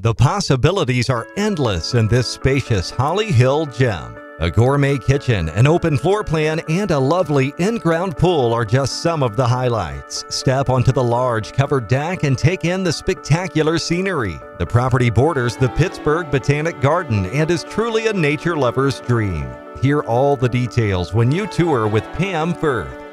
The possibilities are endless in this spacious Holly Hill gem. A gourmet kitchen, an open floor plan, and a lovely in-ground pool are just some of the highlights. Step onto the large covered deck and take in the spectacular scenery. The property borders the Pittsburgh Botanic Garden and is truly a nature lover's dream. Hear all the details when you tour with Pam Firth.